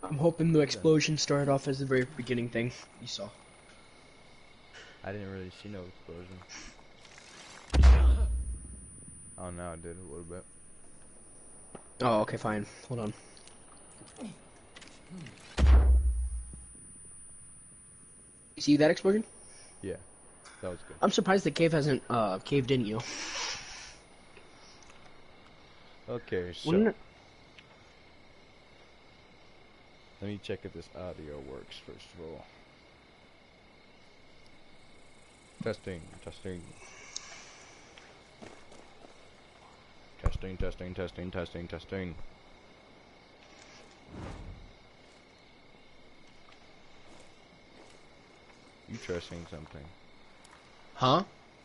I'm hoping the explosion started off as the very beginning thing you saw. I didn't really see no explosion. Oh, no, I did a little bit. Oh, okay, fine. Hold on. You see that explosion? Yeah, that was good. I'm surprised the cave hasn't caved in, you know. Okay, so Wouldn't it? let me check if this audio works first of all. Testing, testing. Testing, testing, testing, testing, testing. You try saying something. Huh?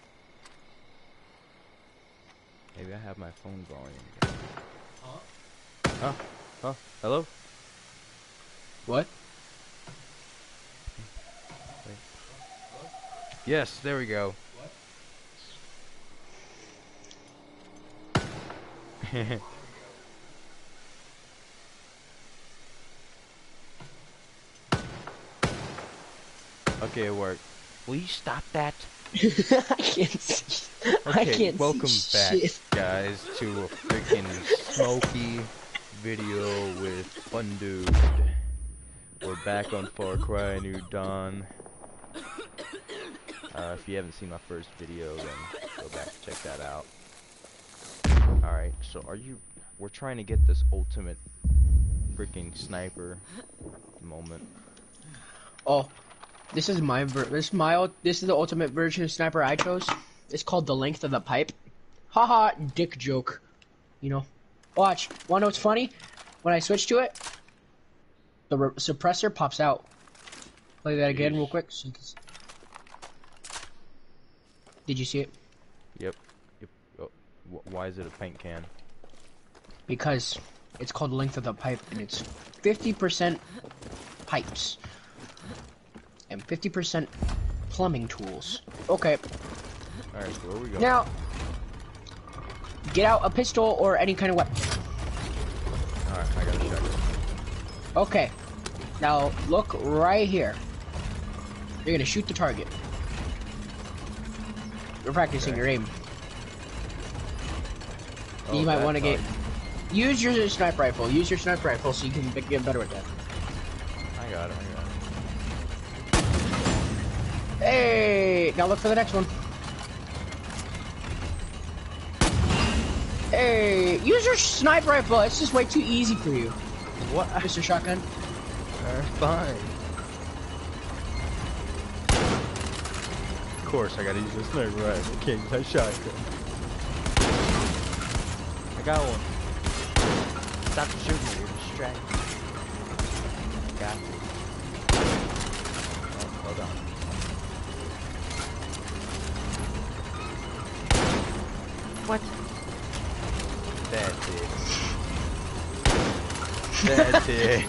Maybe I have my phone volume down. Huh? Huh? Hello? What? Wait. Yes, there we go. What? Okay, it worked. Will you stop that? I can't see. Okay, I can't welcome see back, shit. guys, to a freaking smoky video with Fun Dude. We're back on FarCry New Dawn. If you haven't seen my first video, then go back and check that out. Alright, so we're trying to get this ultimate freaking sniper moment. Oh, this is this is the ultimate version of sniper I chose. It's called the length of the pipe. Haha, dick joke. You know. Watch. Wanna know what's funny? When I switch to it, the suppressor pops out. Play that again real quick. So you can Did you see it? Yep. Oh, why is it a paint can? Because it's called the length of the pipe, and it's 50% pipes and 50% plumbing tools. Okay. Alright, so where we go? Now, get out a pistol or any kind of weapon. Alright, I got a shotgun. Okay. Now, look right here. You're gonna shoot the target. You're practicing your aim. Oh, You might want to target. use your sniper rifle. Use your sniper rifle so you can get better at that. I got it. Hey! Now look for the next one. Hey! Use your sniper rifle. It's just way too easy for you. What? Mr. Shotgun. Fine. Of course, I gotta use a sniper rifle. I can't use my shotgun. I got one. Stop shooting me, you're distracting. Got it. Oh, hold on. What? That's it. That's it.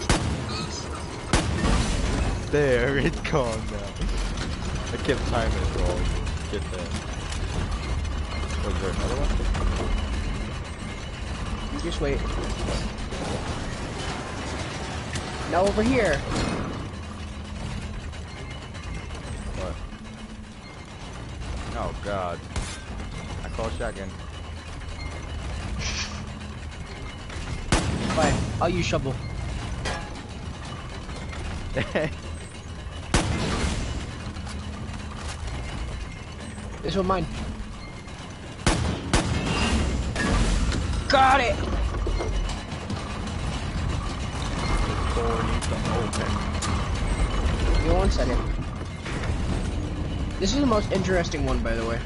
There, it's gone now. I kept timing it all. Get that. Was there another one? Just wait. Now over here. What? Oh god. I call shotgun. Fine. I'll use shovel. This one mine. Got it! Give me 1 second. This is the most interesting one, by the way.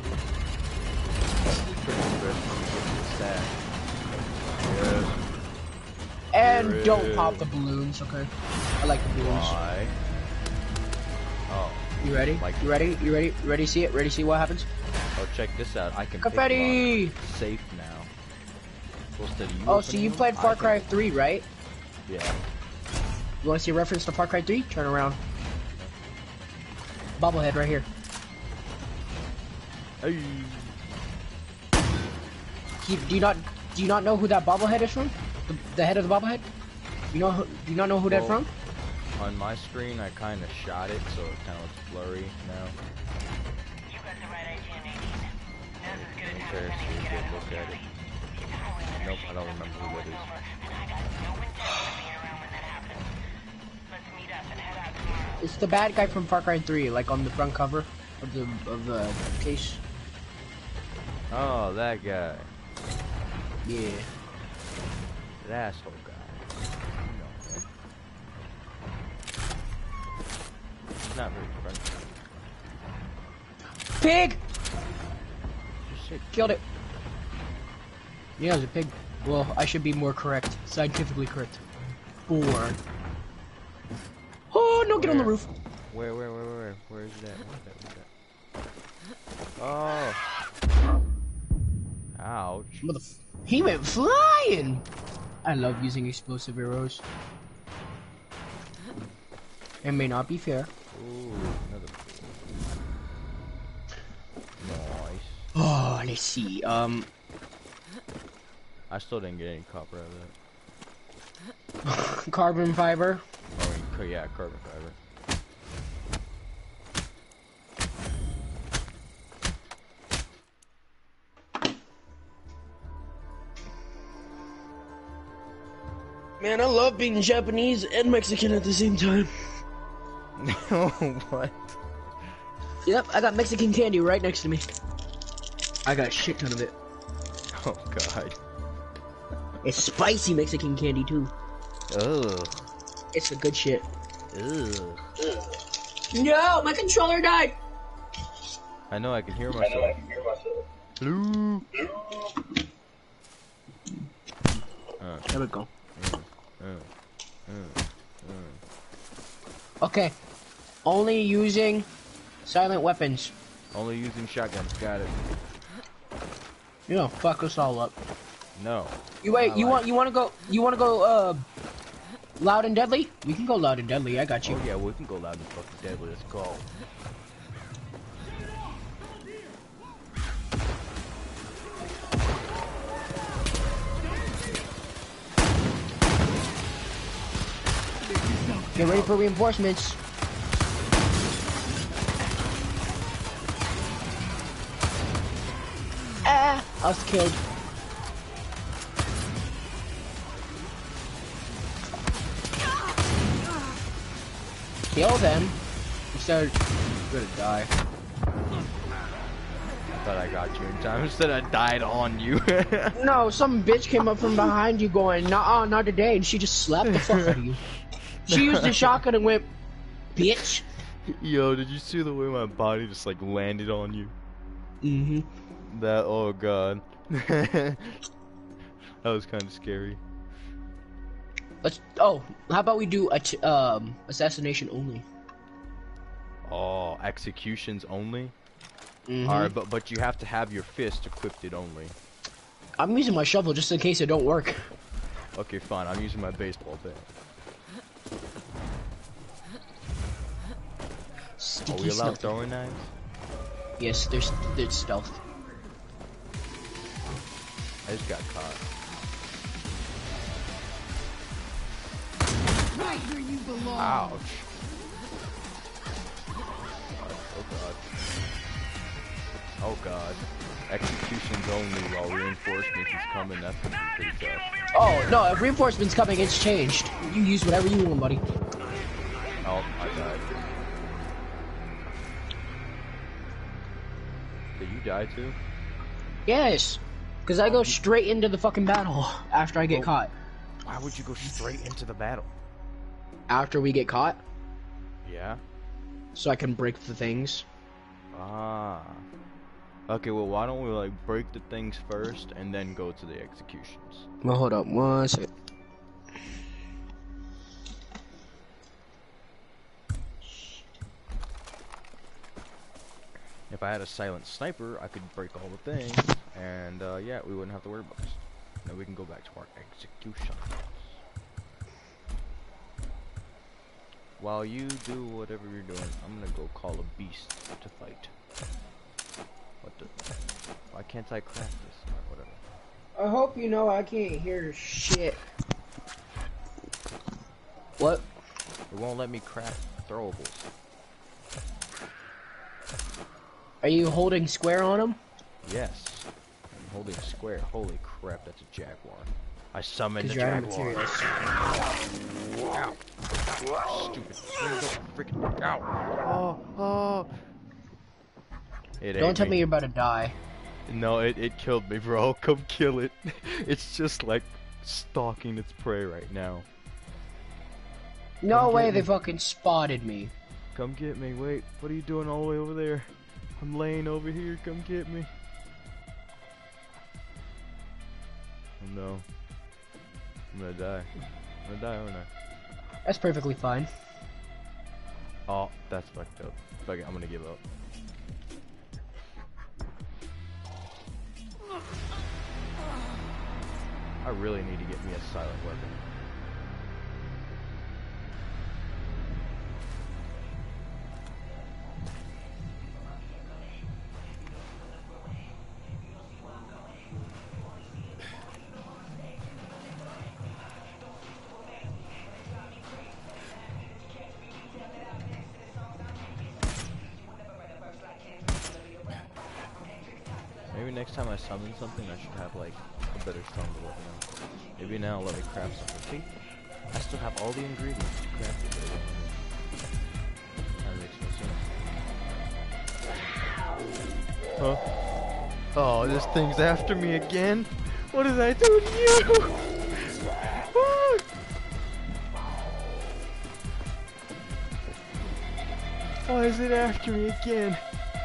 Yes. And don't pop the balloons, okay? I like the balloons. Why? Oh. You ready? You ready? You ready? You ready to see it? Ready to see what happens? Oh, check this out. I can Confetti! pick lock. Safe now. Oh, so you played Far Cry 3, right? Yeah. You want to see a reference to Far Cry 3? Turn around. Bobblehead right here. Hey. Do you not know who that bobblehead is from? The head of the bobblehead? You know? Do you not know who that from? On my screen, I kind of shot it, so it kind of looks blurry now. You got the right idea, Nadine. Now's as good a time There's as any a to good get look at it. Nope, I don't remember who that is. And I got no intention of being around when that happens. Let's meet up and head out tomorrow. It's the bad guy from FarCry 3, like on the front cover of the case. Oh, that guy. Yeah. That asshole guy. You know, man. He's not very friendly. Pig! Just say Killed it. Yeah, it was a pig. Well, I should be more correct. Scientifically correct. 4. Oh, no, get on the roof. Where is that? Where's that? Oh. Ouch. He went flying! I love using explosive arrows. It may not be fair. Ooh, another. Nice. Oh, let's see. I still didn't get any copper out of that. Carbon fiber. I mean, yeah, carbon fiber. Man, I love being Japanese and Mexican at the same time. What? Yep, I got Mexican candy right next to me. I got a shit ton of it. Oh god. It's spicy Mexican candy too. Ugh. It's the good shit. Ugh. No, my controller died. I know, I can hear myself. Blue. There we go. Okay. Only using silent weapons. Only using shotguns. Got it. You know, fuck us all up. No. You wait. You want to go? You want to go? Loud and deadly? We can go loud and deadly. I got you. Oh yeah, we can go loud and fucking deadly. Let's go. Get ready for reinforcements. Ah, I was killed. Kill them. Instead, you're gonna die. Thought I got you in time. Instead, I died on you. No, some bitch came up from behind you going, "Nah, not today," and she just slapped the fuck out of you. She used the shotgun and went, "Bitch." Yo, did you see the way my body just like landed on you? Mm-hmm. That, oh god. That was kind of scary. Let's. Oh, how about we do assassination only? Oh, executions only? Mm-hmm. Alright, but you have to have your fist equipped it only. I'm using my shovel just in case it don't work. Okay, fine. I'm using my baseball bat. Sticky Are we allowed stuff. throwing knives? Yes, there's stealth. I just got caught. Right where you belong. Ouch. Oh god. Oh god. Executions only while reinforcements is coming. That's gonna be pretty tough. Oh no, if reinforcements coming, it's changed. You use whatever you want, buddy. Oh, I died. Did you die too? Yes, because I go straight into the fucking battle after I get caught. Why would you go straight into the battle? After we get caught, Yeah? so I can break the things. Ah. Okay, well, why don't we, like, break the things first and then go to the executions? Well, hold up, one second. If I had a silent sniper, I could break all the things, and, yeah, we wouldn't have to worry about this. Now we can go back to our executions. While you do whatever you're doing, I'm gonna go call a beast to fight. What the? Why can't I craft this? Alright, whatever. I hope you know I can't hear shit. What? It won't let me craft throwables. Are you holding square on them? Yes. I'm holding square. Holy crap, that's a jaguar. I summoned the Because you're out of jaguar. materials. Ow. Stupid. Freaking. Ow. Oh. It Don't ate tell me you're about to die. No, it killed me, bro. Come kill it. It's just like stalking its prey right now. No Come way get they me. fucking spotted me. Come get me. Wait, what are you doing all the way over there? I'm laying over here. Come get me. Oh no. I'm gonna die. I'm gonna die, aren't I? That's perfectly fine. Oh, that's fucked up. Fuck it, I'm gonna give up. I really need to get me a silent weapon. Maybe next time I summon something, I should have like a better stronger weapon. Maybe now let me craft something. See, I still have all the ingredients to craft it. That makes no sense. Huh? Oh, this thing's after me again. What did I do to you? Why is it after me again?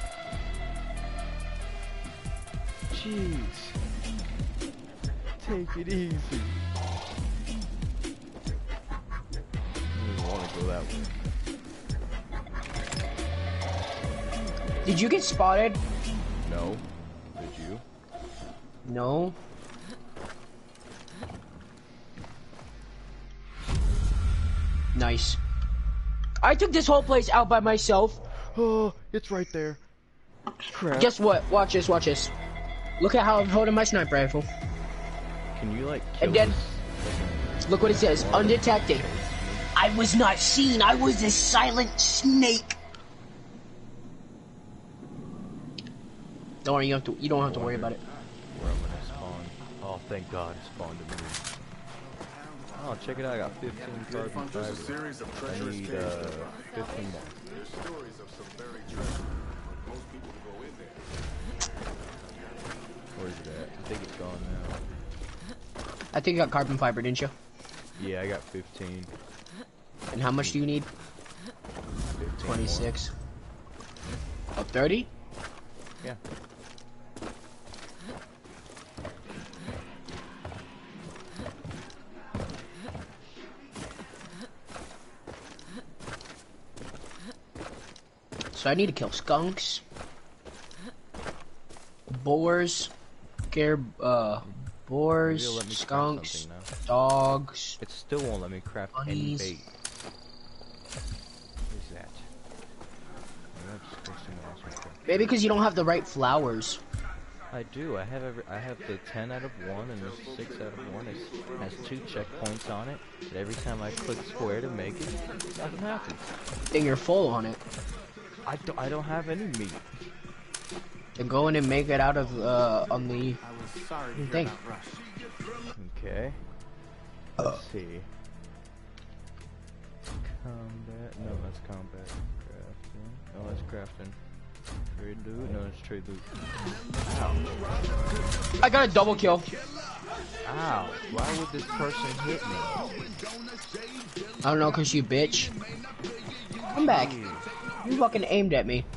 Jeez. Take it easy. I don't want to go that way. Did you get spotted? No. Did you? No. Nice. I took this whole place out by myself. Oh, it's right there. Crap. Guess what? Watch this, watch this. Look at how I'm holding my sniper rifle. Can you like kill And then, this? look what it says, undetected. I was not seen, I was a silent snake. Don't worry, you don't have to worry about it. Where I'm gonna spawn. Oh, thank God it spawned to me. Oh, check it out, I got 15 carbon fiber. I need 15 more. There's stories of some buried treasure. Most people go in there. Where's it at? I think it's gone now. I think you got carbon fiber, didn't you? Yeah, I got 15. And how much do you need? 15 26. Oh, 30? More. Yeah. So I need to kill skunks, boars, boars, Maybe it'll let me craft skunks, something now. dogs. It still won't let me craft any Bunnies. bait. What is that? Oh, that's supposed to be awesome. Maybe because you don't have the right flowers. I do. I have the 10 out of 1 and the 6 out of 1. It has 2 checkpoints on it. But every time I click square to make it, nothing happens. Then you're full on it. I don't have any meat. Then go in and make it out of on the I was sorry to hear thing. about Rush. Okay. Let's see. Combat. No, that's combat. Crafting. No, that's crafting. Trade loot. No, it's trade loot. Ow. I got a double kill. Ow. Why would this person hit me? I don't know, cause you bitch. Come back. You fucking aimed at me.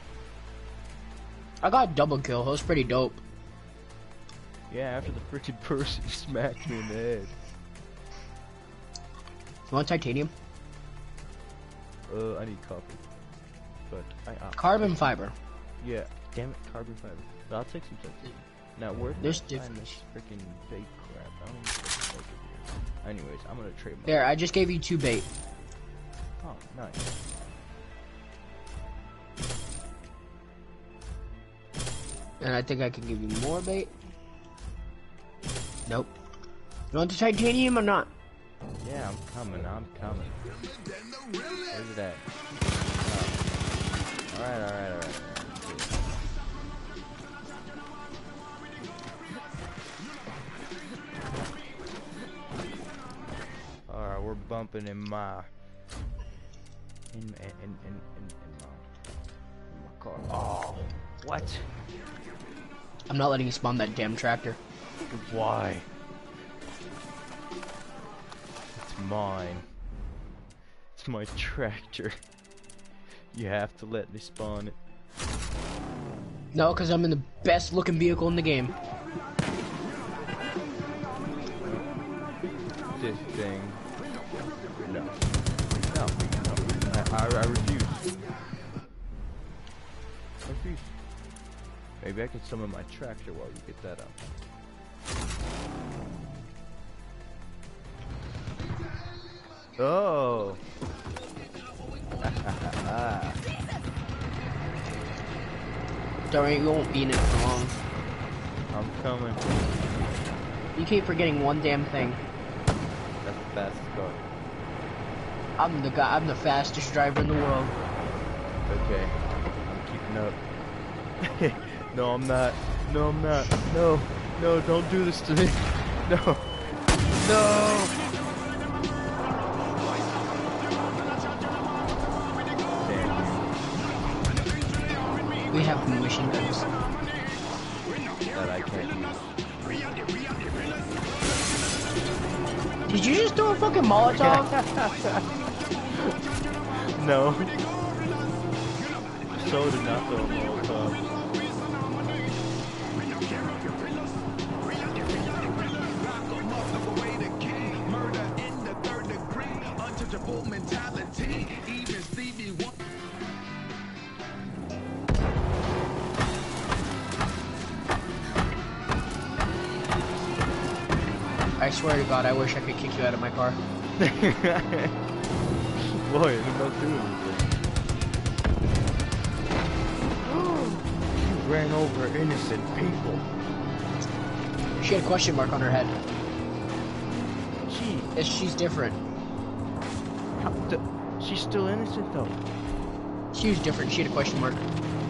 I got a double kill. That was pretty dope. Yeah, after the freaking person smacked me in the head. You want titanium? I need copper. But Carbon fiber. yeah, damn it, carbon fiber. But I'll take some titanium. Now where did There's I find different- this freaking bait crap? I don't even know what the fuck it is. Anyways, I'm gonna trade my. There, I just gave you 2 bait. Oh, nice. And I think I can give you more bait. Nope. You want the titanium or not? Yeah, I'm coming. Where's it at? Oh. Alright. Alright, we're bumping in my car. Oh, what? I'm not letting you spawn that damn tractor. Why? It's mine. It's my tractor. You have to let me spawn it. No, because I'm in the best looking vehicle in the game. This thing. No. I refuse. I refuse. Maybe I can summon my tractor while you get that up. Oh. Don't worry, you won't be in it for long. I'm coming. You keep forgetting one damn thing. That's the fastest car. I'm the fastest driver in the world. Okay. I'm keeping up. No, I'm not. No, I'm not. No, don't do this to me. No. We have machine guns. That I can't use. Did you just throw a fucking Molotov? No. So did not throw a Molotov. I swear to God, I wish I could kick you out of my car. Boy, you're not doing anything. You ran over innocent people. She had a question mark on her head. Gee, She's different. she's still innocent though. She was different. She had a question mark.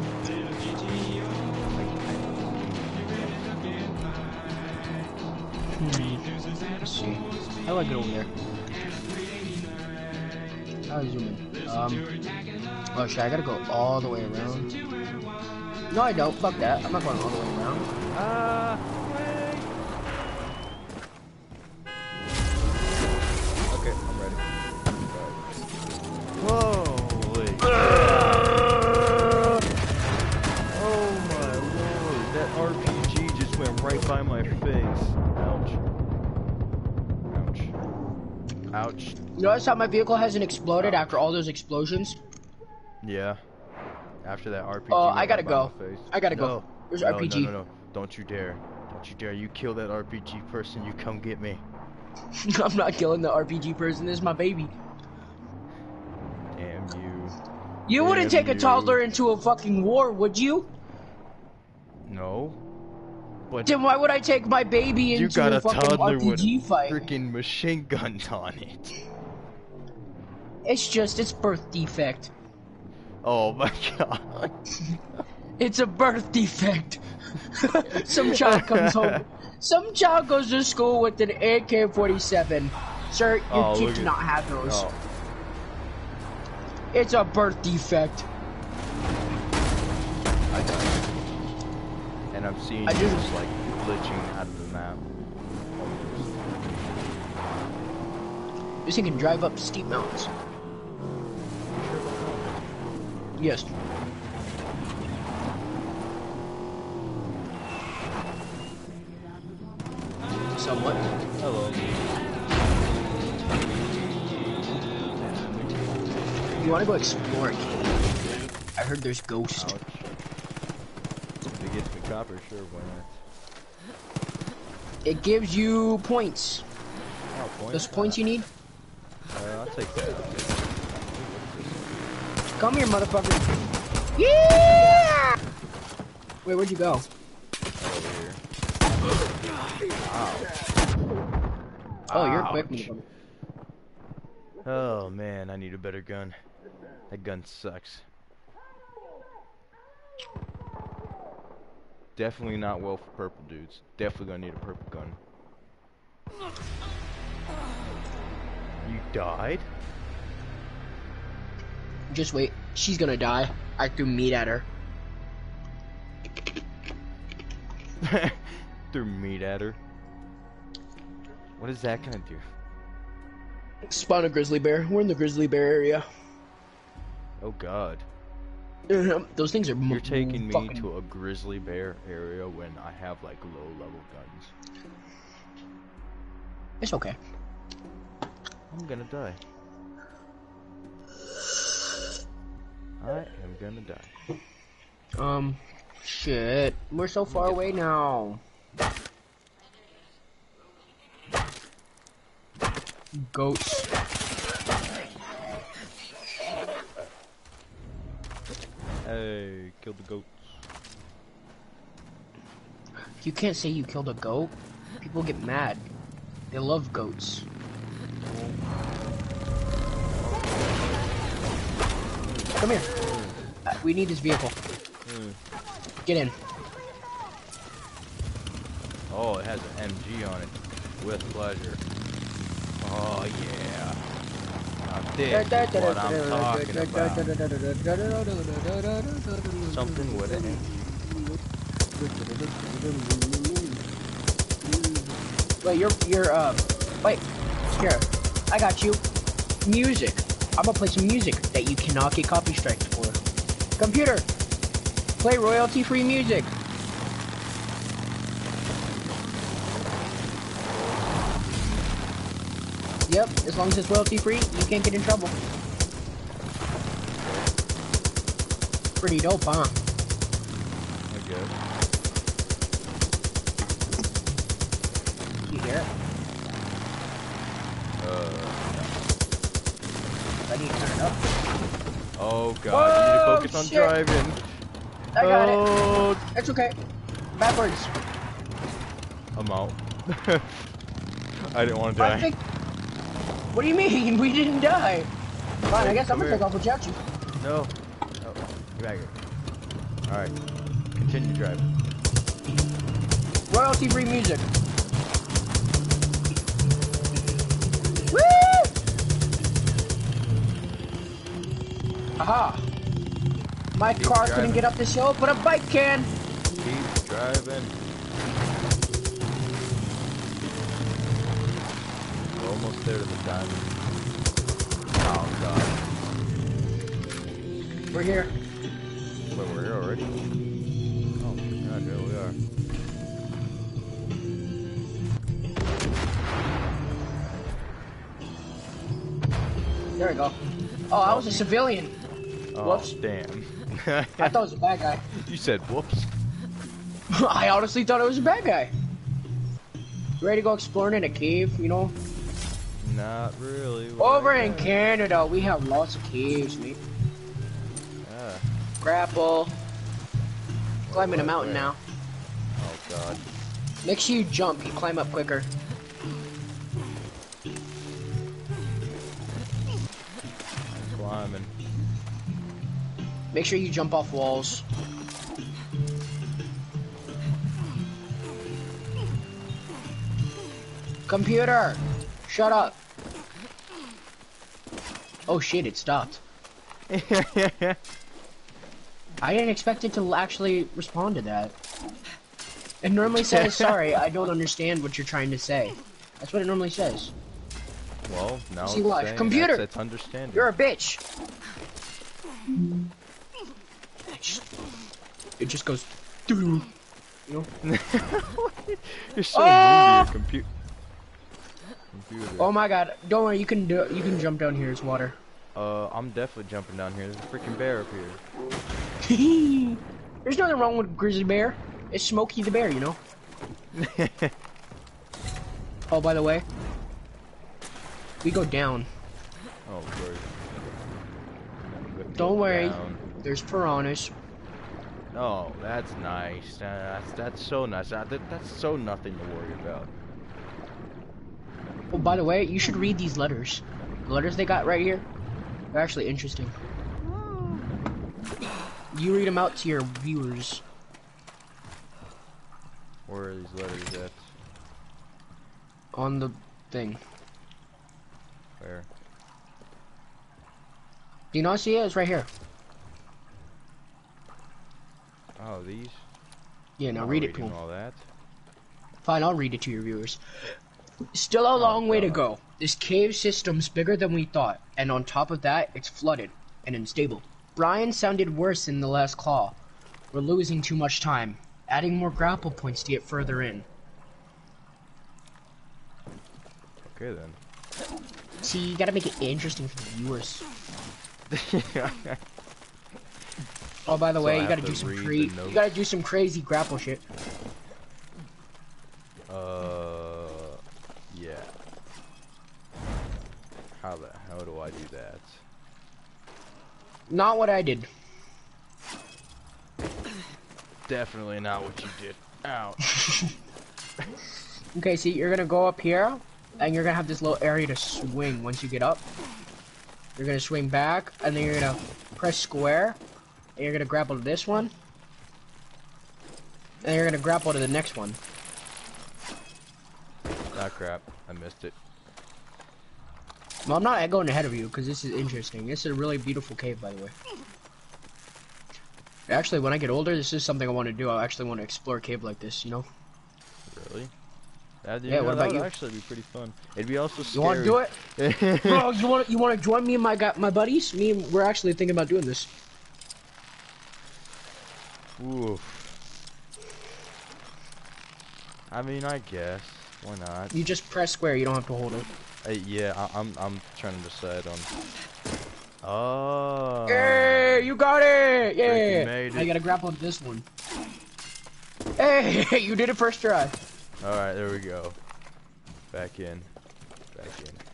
Let's see. How do I get over there? I'll zoom in. Oh shit, I gotta go all the way around. No, I don't. Fuck that. I'm not going all the way around. Wait. Okay, I'm ready. Holy. Oh my lord, that RPG just went right by my face. Ouch. You notice how my vehicle hasn't exploded after all those explosions? Yeah. After that RPG. Oh, went I gotta right by go. my face. I gotta go. Where's RPG? No. Don't you dare. Don't you dare. You kill that RPG person, you come get me. I'm not killing the RPG person. This is my baby. Damn you. You wouldn't take a toddler into a fucking war, would you? No. But Then why would I take my baby into you got a a fucking toddler RPG with fight? freaking machine guns on it. It's birth defect. Oh my god. It's a birth defect. Some child comes home. Some child goes to school with an AK-47. Sir, your kid cannot have those. Oh. It's a birth defect. I know. And I'm seeing you just like glitching out of the map. This thing can drive up steep mountains. Yes. Somewhat. Hello. You wanna go explore a cave? I heard there's ghosts. Ouch. If it gets me copper, sure, why not? It gives you points. Oh, points? Those points you need? I'll take that. Come here, motherfucker. Yeah! Wait, where'd you go? Over here. Ow. Oh, you're quick, Ouch. motherfucker. Oh man, I need a better gun. That gun sucks. Definitely not well for purple dudes. Definitely gonna need a purple gun. You died? Just wait. She's gonna die. I threw meat at her. Threw meat at her. What is that gonna do? Spawn a grizzly bear. We're in the grizzly bear area. Oh god. Those things are You're taking me fucking... to a grizzly bear area when I have like low level guns. It's okay. I'm gonna die. I am gonna die. Shit. We're so far away now. Goats. Hey, killed the goats. You can't say you killed a goat. People get mad. They love goats. Come here. We need this vehicle. Get in. Oh, it has an MG on it. With pleasure. Oh yeah. Now this is what I'm talking about. Something with an MG. Wait, wait. Here. I got you. Music. I'm gonna play some music that you cannot get copy strikes for. Computer, play royalty-free music. Yep, as long as it's royalty-free, you can't get in trouble. Pretty dope, huh? I guess. You hear it? I need to turn it up. Oh god, you need to focus on shit. driving. I got Oh, it. It's okay. Backwards. I'm out. I didn't want to I die. think... What do you mean? We didn't die. Fine, I guess I'm Come gonna here. take off without you. No. Oh, get back here. Alright. Continue driving. Royalty-free music. Woo! Aha! My Keep car driving. couldn't get up this hill, but a bike can. Keep driving. We're almost there to the diamond. Oh god. We're here. Wait, we're here already? Oh god, here we are. There we go. Oh, I was a civilian. Oh, Whoops. damn. I thought it was a bad guy. You said whoops. I honestly thought it was a bad guy. You ready to go exploring in a cave, you know? Not really. Over in Canada, we have lots of caves, mate. Ah. Grapple. Climbing a What? mountain Where? now. Oh god. Make sure you jump, you climb up quicker. I'm climbing. Make sure you jump off walls. Computer! Shut up! Oh shit, it stopped. I didn't expect it to actually respond to that. It normally says, sorry, I don't understand what you're trying to say. That's what it normally says. Well, now See, it's watch. saying Computer! that's understanding. You're a bitch! It just goes, doo. You know? You're so Ah! mean to your computer. Oh my god, don't worry, you can do it. You can jump down here, it's water. I'm definitely jumping down here. There's a freaking bear up here. There's nothing wrong with grizzly bear. It's Smokey the bear, you know? Oh, by the way, we go down. Oh, great. Don't worry, Down. there's piranhas. Oh, that's nice. That's so nice. That's so nothing to worry about. Oh, by the way, you should read these letters. The letters they got right here, they're actually interesting. You read them out to your viewers. Where are these letters at? On the thing. Where? Do you not see it? It's right here. Oh, these? Yeah, now Not read it to reading them. all that. Fine, I'll read it to your viewers. Still a long way to go. This cave system's bigger than we thought, and on top of that, it's flooded and unstable. Brian sounded worse in the last claw. We're losing too much time. Adding more grapple points to get further in. Okay then. See, you gotta make it interesting for the viewers. Oh, by the So way, I you have gotta to do some read the you gotta do some crazy grapple shit. Yeah. How do I do that? Not what I did. Definitely not what you did. Ouch. Okay, see, you're gonna go up here, and you're gonna have this little area to swing once you get up. You're gonna swing back, and then you're gonna press square, and you're gonna grapple to this one, and you're gonna grapple to the next one. Ah, crap. I missed it. Well, I'm not going ahead of you, because this is interesting. This is a really beautiful cave, by the way. Actually, when I get older, this is something I want to do. I actually want to explore a cave like this, you know? Really? Yeah, what about that you? would actually be pretty fun. It'd be also scary. You want to do it? Bro, you want to join me and my buddies? We're actually thinking about doing this. Oof. I mean, I guess. Why not? You just press square. You don't have to hold it. Yeah, I'm trying to decide on. Oh. Hey, you got it! Yeah. Freaking made I it. gotta grapple with this one. Hey, you did it first try. All right, there we go. Back in. Back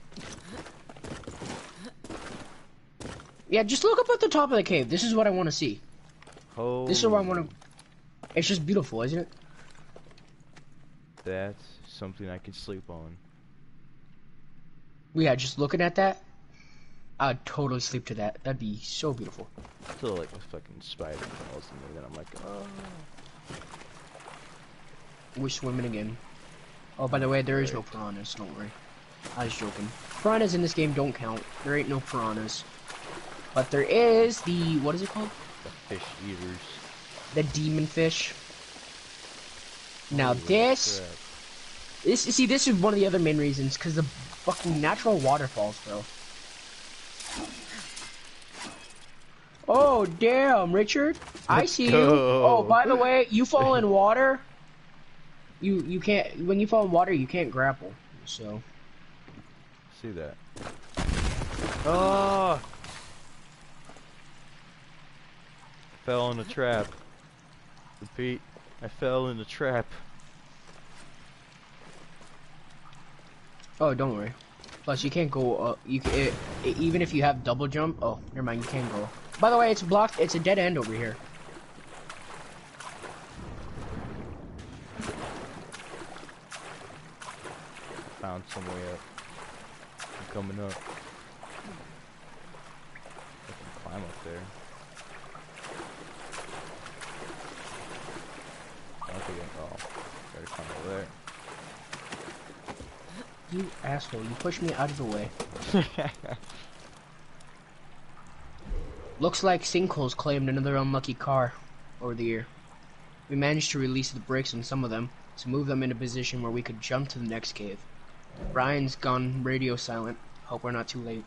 in. Yeah, just look up at the top of the cave. This is what I want to see. Oh. This is what I want to. It's just beautiful, isn't it? That's something I can sleep on. Yeah, just looking at that, I'd totally sleep to that. That'd be so beautiful. Until like a fucking spider crawls in me, then I'm like, oh. We're swimming again. Oh, by the way, there is no piranhas. Don't worry. I was joking. Piranhas in this game don't count. There ain't no piranhas. But there is the what is it called? The fish eaters. The demon fish. Now Holy this crap. see, this is one of the other main reasons, because the fucking natural waterfalls, bro. Oh, damn, Richard. I see you. go. Oh, by the way, you fall in water. You can't, when you fall in water, you can't grapple, so. See that. Oh! Fell in a trap. Repeat. I fell in a trap. Oh, don't worry. Plus, you can't go up. Even if you have double jump. Oh, never mind. You can go. By the way, it's blocked. It's a dead end over here. Found some way up. I'm coming up. I can climb up there. I don't think gotta climb over there. You asshole. You pushed me out of the way. Looks like sinkholes claimed another unlucky car over the year. We managed to release the brakes on some of them to move them into position where we could jump to the next cave. Brian's gone radio silent. Hope we're not too late.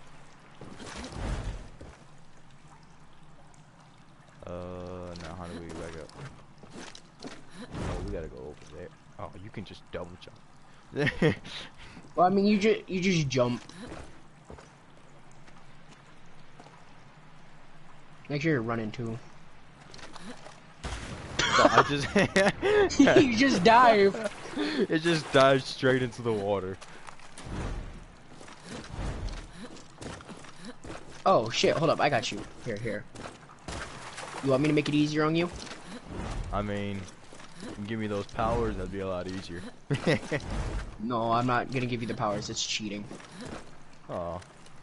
Now how do we back up? Oh, we gotta go over there. Oh, you can just double jump. Well, I mean, you just jump. Make sure you're running too. I just You just dive. It just dives straight into the water. Oh shit! Hold up, I got you. Here. You want me to make it easier on you? I mean, you can give me those powers, that'd be a lot easier. No, I'm not gonna give you the powers. It's cheating. Oh.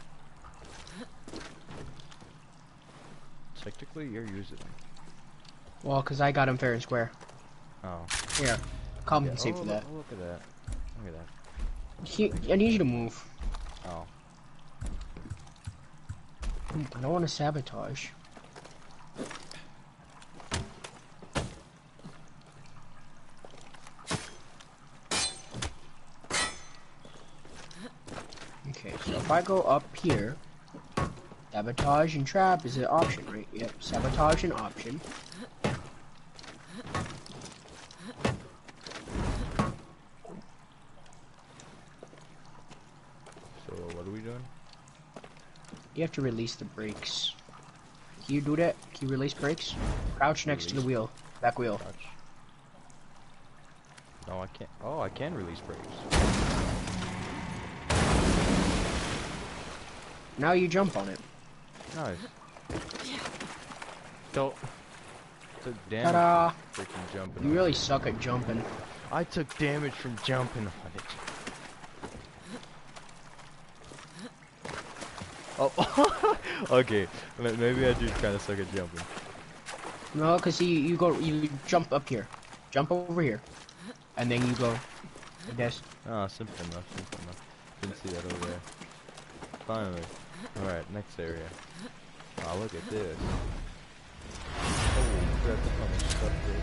Technically, you're using them. Well, cause I got him fair and square. Oh. Here, Yeah. compensate Oh, for that. look at that. Look at that. I need you to move. Oh. I don't want to sabotage. Okay, so if I go up here, sabotage and trap is an option, right? Yep, sabotage and option. So, what are we doing? You have to release the brakes. Can you do that? Can you release brakes? Crouch next to the Release? wheel. Back wheel. Touch. No, I can't. Oh, I can release brakes. Now you jump on it. Nice. Don't. Took damage Ta-da! from freaking jumping. You on really it. suck at jumping. I took damage from jumping on it. Oh. Okay. Maybe I do kind of suck at jumping. No, cause you jump up here, jump over here, and then you go like this. Ah, simple enough. Simple enough. Didn't see that over there. Finally. All right. Next area. Oh, look at this. Oh, crap! Look how much stuff there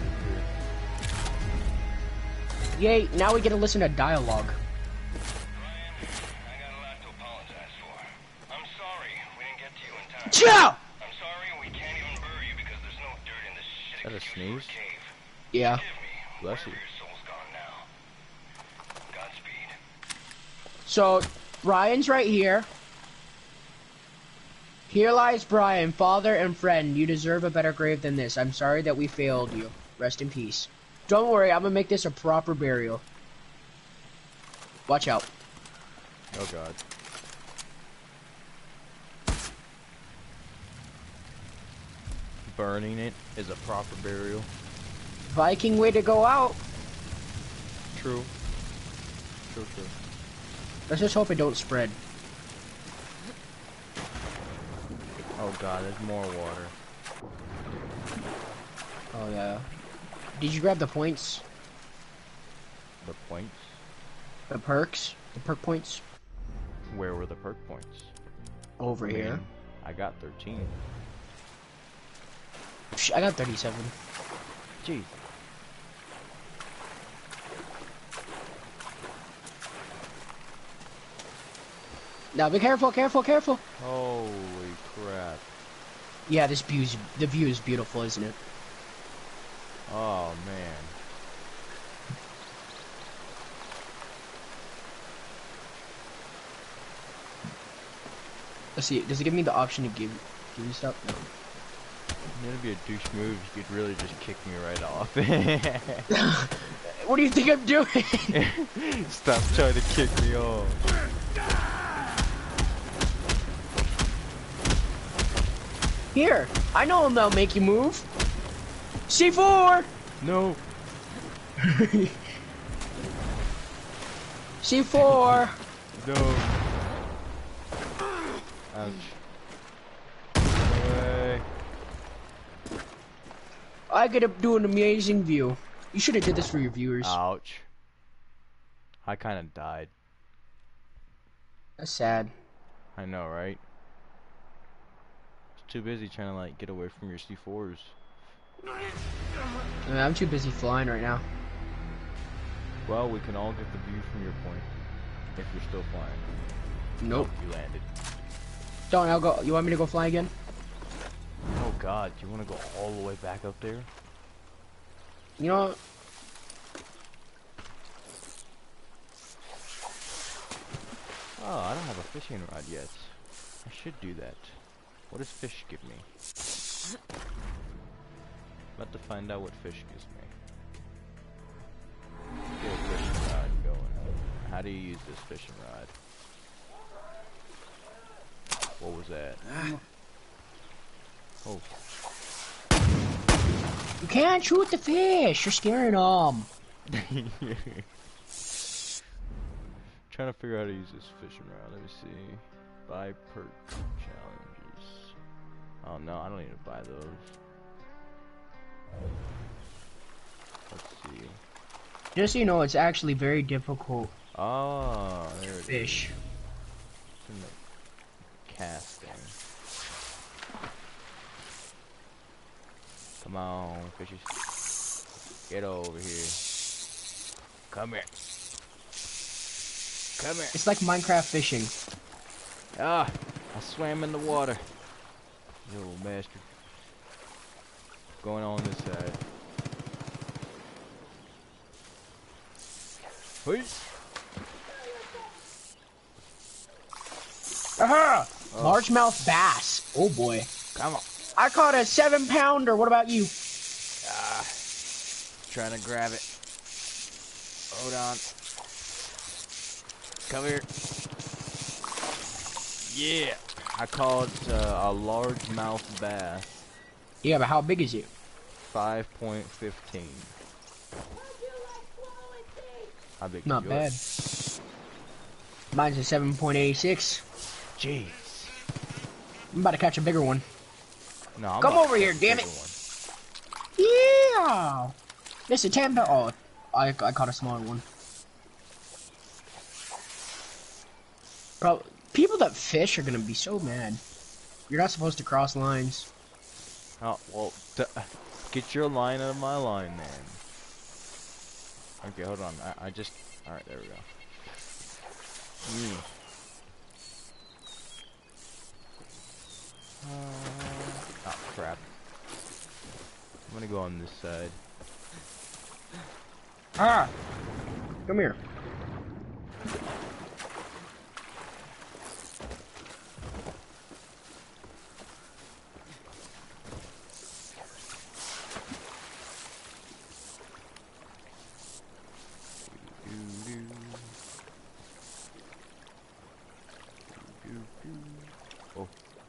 is here. Yay! Now we get to listen to dialogue. Ryan, I got a lot to apologize for. I'm sorry we didn't get to you in time. Ciao! I'm sorry we can't even bury you because there's no dirt in this shit Is that a excuse for sneeze? cave. Yeah. Forgive me, Bless wherever you. your soul's gone now. Godspeed. So Brian's right here. Here lies Brian, father and friend. You deserve a better grave than this. I'm sorry that we failed you. Rest in peace. Don't worry, I'm gonna make this a proper burial. Watch out. Oh God. Burning it is a proper burial. Viking way to go out. True. True. Let's just hope it don't spread. Oh God, there's more water. Oh yeah. Did you grab the points? The points? The perks? The perk points? Where were the perk points? Over I mean, here. I got 13. I got 37. Jeez. Now be careful, careful, careful. Holy crap. Yeah, the view is beautiful, isn't it? Oh man. Let's see. Does it give me the option to give you stuff? No. It'd be a douche move. You could really just kick me right off. What do you think I'm doing? Stop trying to kick me off. Here, I know him. That'll make you move. C4. No. C4. No. Ouch. No way. I get to do an amazing view. You should have did this for your viewers. Ouch. I kind of died. That's sad. I know, right? Too busy trying to like get away from your C4s. I mean, I'm too busy flying right now. Well, we can all get the view from your point if you're still flying. Nope. You landed. Don't. I'll go. You want me to go fly again? Oh God, do you want to go all the way back up there? You know what? Oh, I don't have a fishing rod yet. I should do that. What does fish give me? About to find out what fish gives me. Get a fishing rod going. How do you use this fishing rod? What was that? Oh. You can't shoot the fish. You're scaring them. Trying to figure out how to use this fishing rod. Let me see. Buy perk challenges. Oh no, I don't need to buy those. Let's see. Just so you know, it's actually very difficult Oh, there it is. fish. It's in the casting. Come on, fishes. Get over here. Come here. Come here. It's like Minecraft fishing. Ah, I swam in the water. You little bastard. Going on this side. Peace. Aha! Oh. Largemouth bass. Oh boy. Come on. I caught a 7-pounder. What about you? Ah, trying to grab it. Hold on. Come here. Yeah. I caught a largemouth bass. Yeah, but how big is it? 5.15. How big Not is bad. yours? Mine's a 7.86. Jeez. I'm about to catch a bigger one. No, I'm Come about over to here, catch a damn bigger it. one. Yeah! This is 10 pound. Oh, I caught a smaller one. Bro, people that fish are gonna be so mad. You're not supposed to cross lines. Oh, well, get your line out of my line, man. Okay, hold on. I just... Alright, there we go. Oh, crap. I'm gonna go on this side. Ah! Come here. Oh.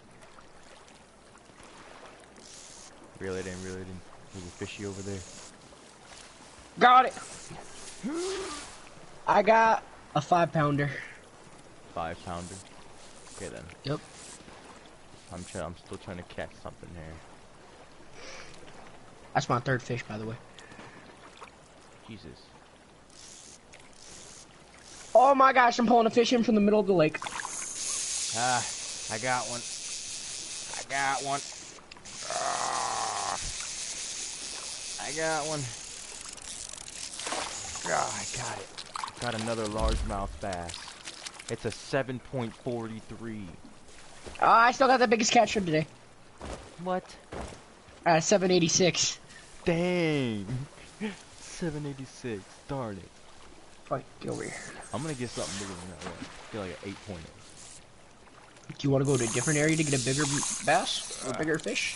Reel it in, reel it in. There's a fishy over there. Got it! I got a 5-pounder. 5-pounder. Okay then. Yep. I'm still trying to catch something here. That's my third fish, by the way. Jesus. Oh my gosh, I'm pulling a fish in from the middle of the lake. Ah, I got one. I got one. Ah, I got one. Ah, I got it. Got another largemouth bass. It's a 7.43. I still got the biggest catch from today. What? 786. Dang. 786. Darn it. Right, get over here. I'm gonna get something bigger than that one. I feel like an 8.0. Do you want to go to a different area to get a bigger bass or bigger fish?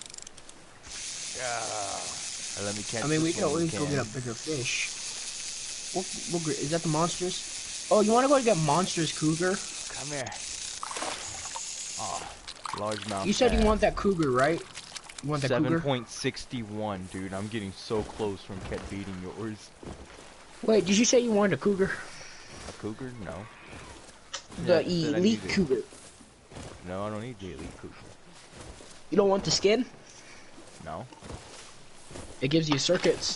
Let me catch. I mean, we this can one always go get a bigger fish. Is that the monsters? Oh, you want to go get monsters cougar? Come here. Oh, largemouth. You said bass. you want that cougar, right? You want that cougar? 7.61, dude. I'm getting so close from beating yours. Wait, did you say you wanted a cougar? A cougar? No. The Yeah, I elite need it. cougar. No, I don't need the elite cougar. You don't want the skin? No. It gives you circuits.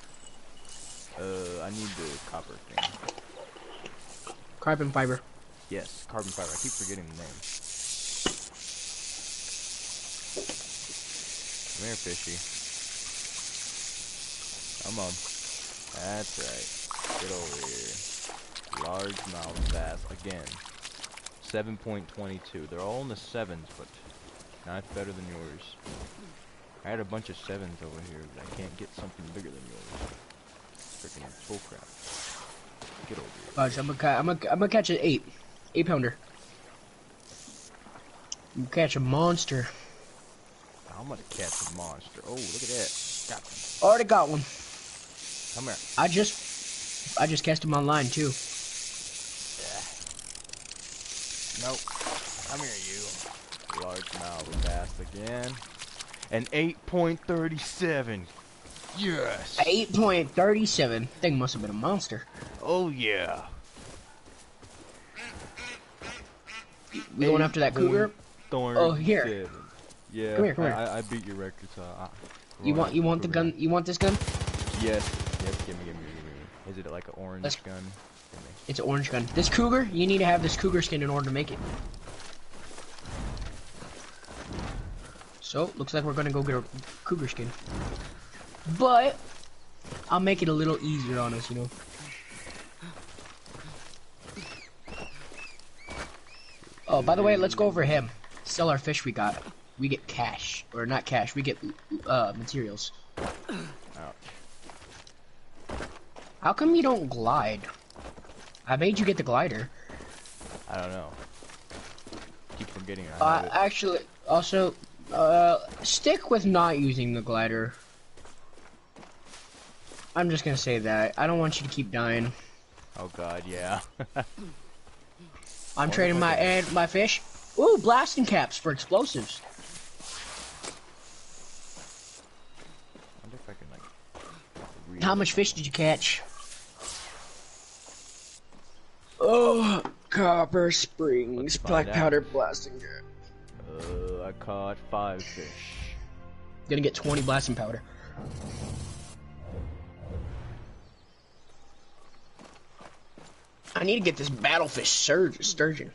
I need the copper thing. Carbon fiber. Yes, carbon fiber. I keep forgetting the name. Come here, fishy. Come on. That's right. Get over here. Largemouth bass again. 7.22. They're all in the 7s, but not better than yours. I had a bunch of 7s over here, but I can't get something bigger than yours. Freaking bullcrap. Get over here. Gosh, I'm gonna catch an 8-pounder. I'm gonna catch a monster. I'm gonna catch a monster. Oh, look at that. Got one. Already got one. Come here. I just cast him online too. Nope. Come here, you. Largemouth bass again. An 8.37. Yes. 8.37. Thing must have been a monster. Oh yeah. We going after that cougar? Oh, here. 7. Yeah, Come here, come here. I beat your record, so You want the gun? You want this gun? Yes, give me. Is it like an orange gun? Give me. It's an orange gun. This cougar, you need to have this cougar skin in order to make it. So, looks like we're gonna go get a cougar skin. But, I'll make it a little easier on us, you know. Oh, by the way, let's go over him. Sell our fish we got. We get cash. Or not cash, we get materials. Ouch. How come you don't glide? I made you get the glider. I don't know. Keep forgetting I have it. Actually, also, stick with not using the glider. I'm just gonna say that. I don't want you to keep dying. Oh god, yeah. I'm trading my fish. Ooh, blasting caps for explosives. I wonder if I can like How much fish did you catch? Oh, copper springs, black powder blasting cap. I caught 5 fish. Gonna get 20 blasting powder. I need to get this battlefish sturgeon.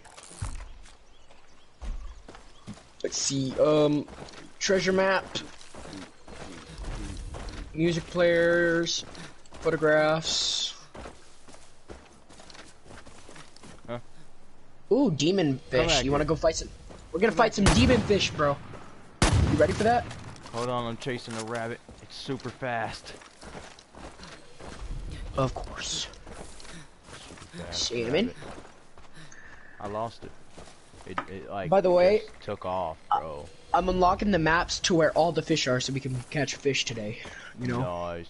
Let's see, treasure map, music players, photographs. Huh? Ooh, demon fish. You wanna go fight some? We're gonna fight some demon fish, bro. You ready for that? Hold on, I'm chasing a rabbit. It's super fast. Of course. Fast Salmon. rabbit. I lost it. It like. By the way, just took off, bro. I'm unlocking the maps to where all the fish are, so we can catch fish today. You know. Nice.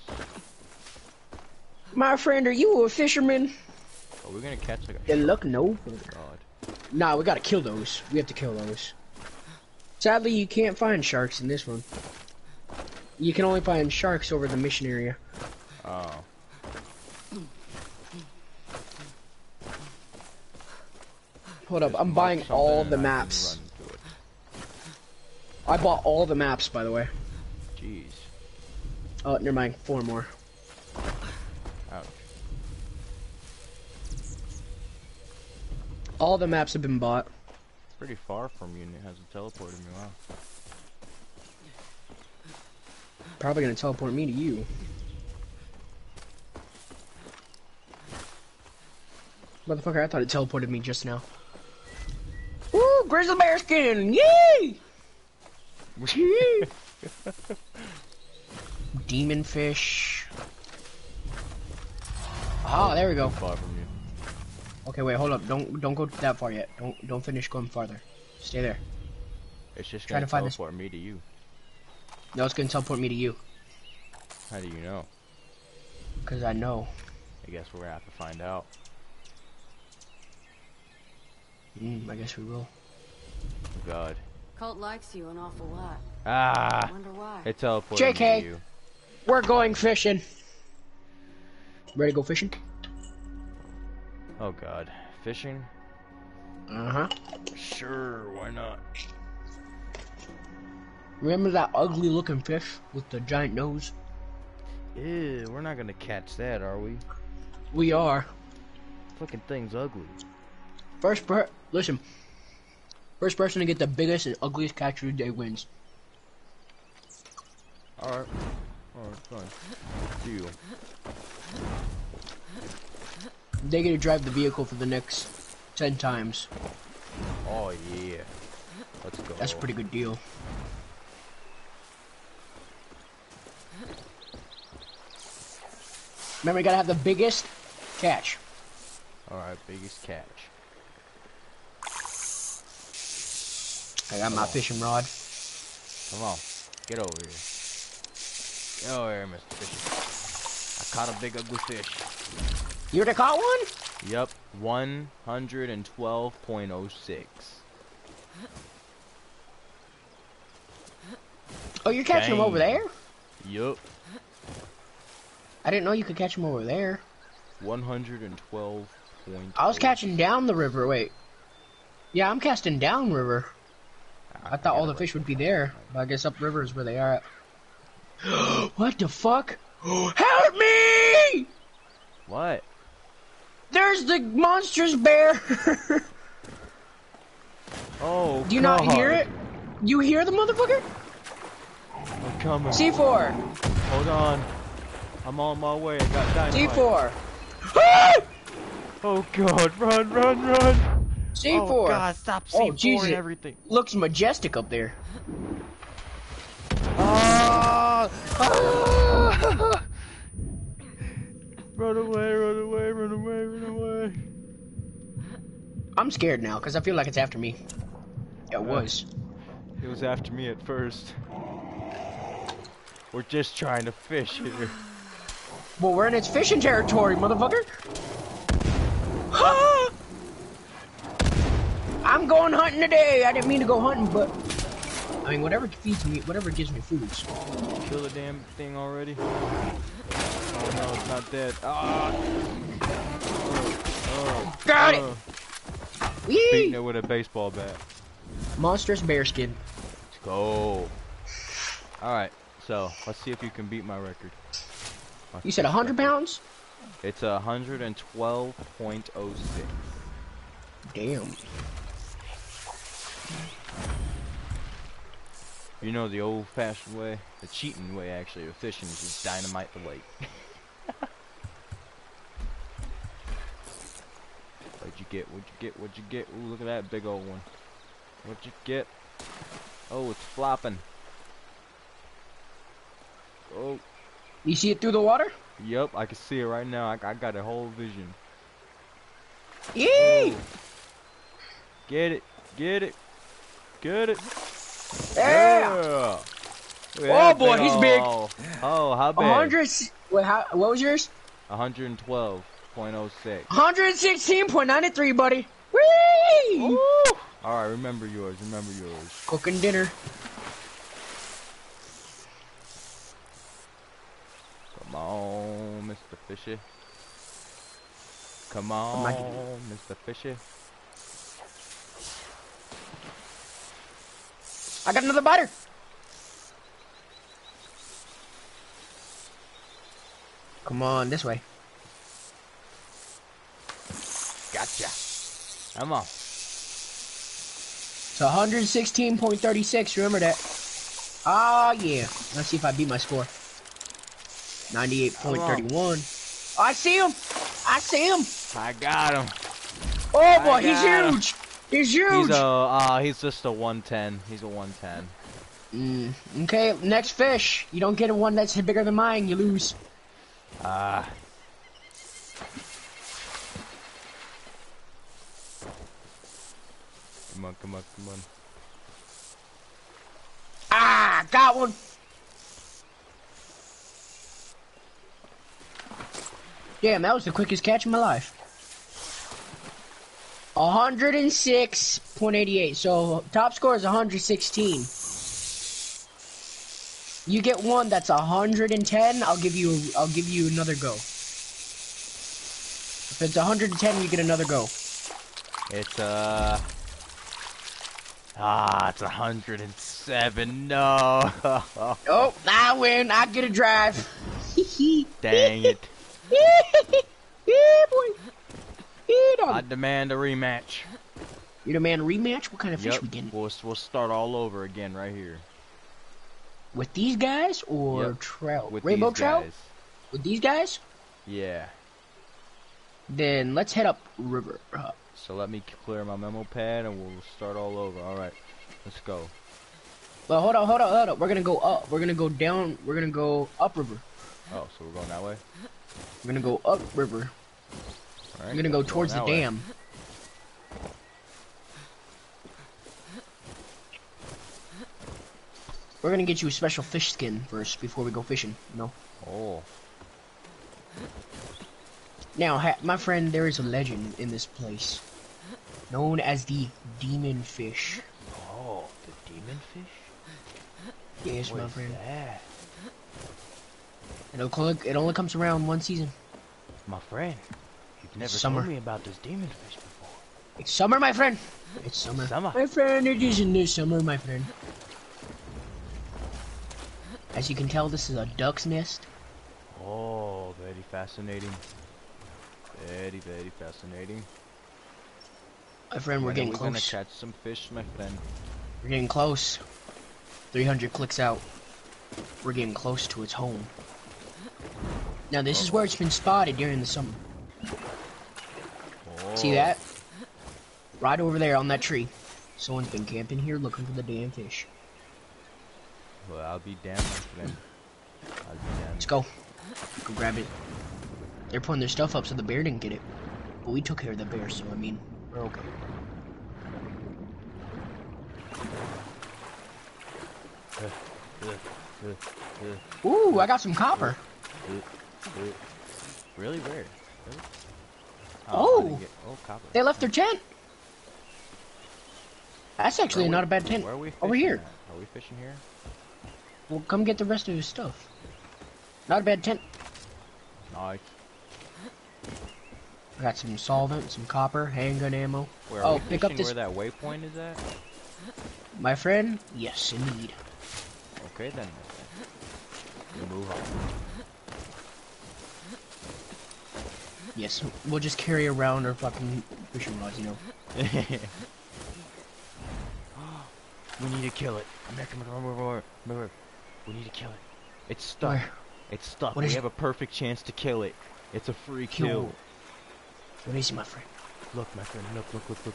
My friend, are you a fisherman? Are we gonna catch like a They shark? look no. God. Nah, we gotta kill those. We have to kill those. Sadly, you can't find sharks in this one. You can only find sharks over the mission area. Oh. Hold up, Just I'm mark buying something all and the I can maps. run to it. I bought all the maps, by the way. Jeez. Oh, never mind. 4 more. Ouch. All the maps have been bought. It's pretty far from you and it hasn't teleported me. Wow. Probably gonna teleport me to you. Motherfucker, I thought it teleported me just now. Woo! Grizzly bear skin! Yay! Yay! Demon fish. Ah, there we go. Far from you. Okay, wait, hold up. Don't go that far yet. Don't finish going farther. Stay there. It's just Trying gonna to find this- teleport me to you. No, it's gonna teleport me to you. How do you know? Cause I know. I guess we're gonna have to find out. I guess we will. Oh god. Colt likes you an awful lot. Ah! Wonder why. It teleported me JK. to you. We're going fishing. Ready to go fishing? Oh god. Fishing? Uh-huh. Sure, why not? Remember that ugly looking fish with the giant nose? Ew, we're not gonna catch that, are we? We are. Fucking thing's ugly. Listen. First person to get the biggest and ugliest catch of the day wins. Alright. Alright, fine. Deal. They get to drive the vehicle for the next 10 times. Oh yeah. Let's go. That's a pretty good deal. Remember, you gotta have the biggest catch. Alright, biggest catch. I got my fishing rod. Come on. Get over here. Get over here, Mr. Fisher. I caught a big ugly fish. You already caught one? Yup. 112.06. Oh, you're catching them over there? Yup. I didn't know you could catch them over there. 112. I was catching down the river. Wait. Yeah, I'm casting down river. I thought all got the it fish right would be there, but I guess upriver is where they are at. What the fuck? Help me! What? There's the monstrous bear! Oh, Do you God. not hear it? You hear the motherfucker? I'm coming. C4! Hold on. I'm on my way. I got dynamite. C4! Oh, God. Run, run, run. C4! Oh, God. Stop Oh, C4 jeez, and it everything. looks majestic up there. Ah! Ah! Run away, run away, run away, run away. I'm scared now, because I feel like it's after me. It was. It was after me at first. We're just trying to fish here. Well, we're in its fishing territory, motherfucker! I'm going hunting today! I didn't mean to go hunting, but... I mean, whatever feeds me, whatever gives me food. So. Kill the damn thing already. Oh no, it's not dead. Ah! Got it! Beating it with a baseball bat. Monstrous bearskin. Let's go. Alright, so let's see if you can beat my record. You said 100 pounds? It's 112.06. Damn. You know the old-fashioned way, the cheating way actually of fishing is just dynamite the lake. What'd you get? What'd you get? What'd you get? Ooh, look at that big old one. What'd you get? Oh, it's flopping. Oh. You see it through the water? Yep, I can see it right now. I got a whole vision. Yee! Get it. Get it. Get it. Yeah! Yeah, Oh boy, he's big. Oh, how big? 100. Wait, what was yours? 112.06. 116.93, buddy. Whee! Alright, remember yours. Remember yours. Cooking dinner. Come on, Mr. Fishy. Come on, Mr. Fishy. I got another biter. Come on, this way. Gotcha. Come on. So 116.36, remember that. Ah, yeah. Let's see if I beat my score. 98.31. Oh, I see him. I see him. I got him. Oh boy, he's huge. He's huge. He's just a 110. He's a 110. Okay, next fish. You don't get one that's bigger than mine, you lose. Come on, come on, come on. Ah, got one. Damn, that was the quickest catch of my life. 106.88. So top score is 116. You get one that's 110. I'll give you another go. If it's 110, you get another go. It's 107. No. Oh, I win. I get a drive. Dang it. Yeah, boy. I demand a rematch. You demand a rematch? What kind of fish Yep. we getting? We'll start all over again right here. With these guys or Yep. trout? With Rainbow these trout? guys. With these guys? Yeah. Then let's head up river. So let me clear my memo pad and we'll start all over. Alright. Let's go. Well, hold on. We're gonna go up. We're gonna go down. We're gonna go up river. Oh, so we're going that way? We're gonna go up river. Alright. We're gonna go towards the that way. dam. We're gonna get you a special fish skin first before we go fishing. No. Oh. Now, my friend, there is a legend in this place, known as the demon fish. Oh, the demon fish? Yes, my What is friend. that? It only comes around one season. My friend, you've never Summer. told me about this demon fish before. It's summer, my friend. It's summer. Summer. My friend, it is in the summer, my friend. As you can tell, this is a duck's nest. Oh, very fascinating. Very, very fascinating. My friend, we're getting We're gonna close. catch some fish, my friend. We're getting close. 300 clicks out. We're getting close to its home. Now, this is where it's been spotted during the summer. Oh. See that? Right over there on that tree. Someone's been camping here looking for the damn fish. Well, I'll be damned, my friend. I'll be damned. Let's go. Go grab it. They're putting their stuff up so the bear didn't get it. But we took care of the bear, so I mean, we're okay. Ooh, I got some copper. Really weird. Really? Oh. Oh, copper. They left their tent. That's actually not a bad tent. Where are we Over fishing here. at? Are we fishing here? Well, come get the rest of his stuff. Not a bad tent. Nice. I got some solvent, some copper, handgun ammo. Where are Oh, we pick up fishing this. where that waypoint is at? My friend? Yes, indeed. Okay then. We move on. Yes, we'll just carry around our fucking fishing rods, you know. We need to kill it. Come here, come here. We need to kill it. It's stuck. Where? It's stuck. What We is have a perfect chance to kill it. It's a free kill. What is it, my friend? Look, my friend. Look.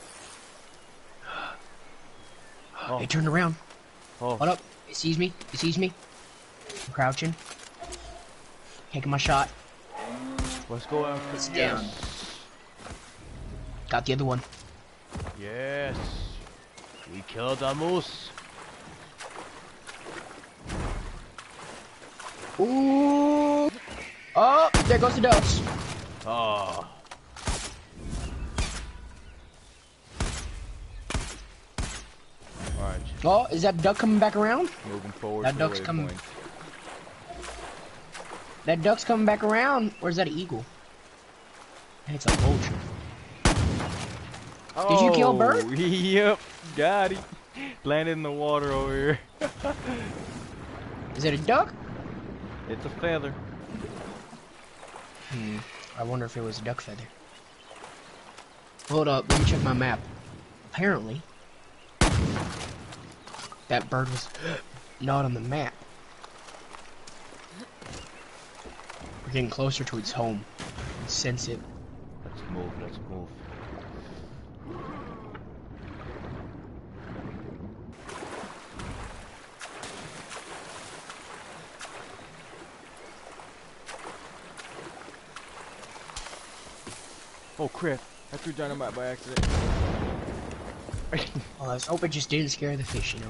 Oh. It turned around. Oh. Hold up. It sees me. It sees me. I'm crouching. Taking my shot. Let's go out. It's down. Got the other one. Yes. We killed a moose. Ooh. Oh, there goes the ducks. Oh. Alright. Oh, is that duck coming back around? Moving forward. That to duck's the coming. waypoint. That duck's coming back around. Or is that an eagle? It's a vulture. Did you kill a bird? Oh, yep. Got it. Landed in the water over here. Is it a duck? It's a feather. I wonder if it was a duck feather. Hold up, let me check my map. Apparently, that bird was not on the map. We're getting closer to its home. Sense it. Let's move. Oh crap! I threw dynamite by accident. Well, let's hope it just didn't scare the fish, you know.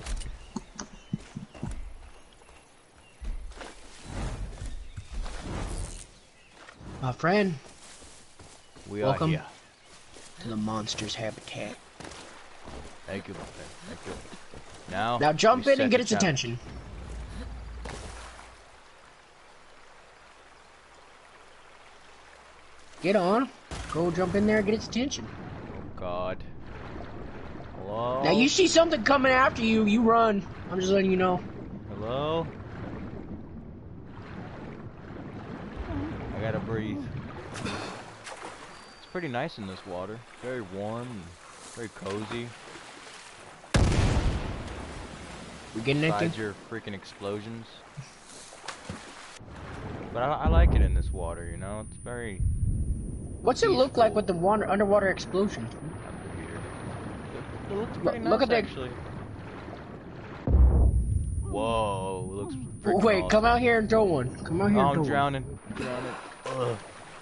My friend, We welcome are here. to the monster's habitat. Thank you, my friend. Thank you. Now Jump we in and set get the its challenge. attention. Get on. Go jump in there and get its attention. Oh God. Hello. Now you see something coming after you, you run. I'm just letting you know. Hello. I gotta breathe. It's pretty nice in this water. Very warm, and very cozy. We getting anything? Besides your freaking explosions. But I like it in this water, you know? It's very What's it look like with the water, underwater explosion? It looks pretty nice, Look at that- actually. Whoa, it looks freaking Wait, awesome. come out here and throw one. Come out here Oh, and I'm throw drowning. Ugh.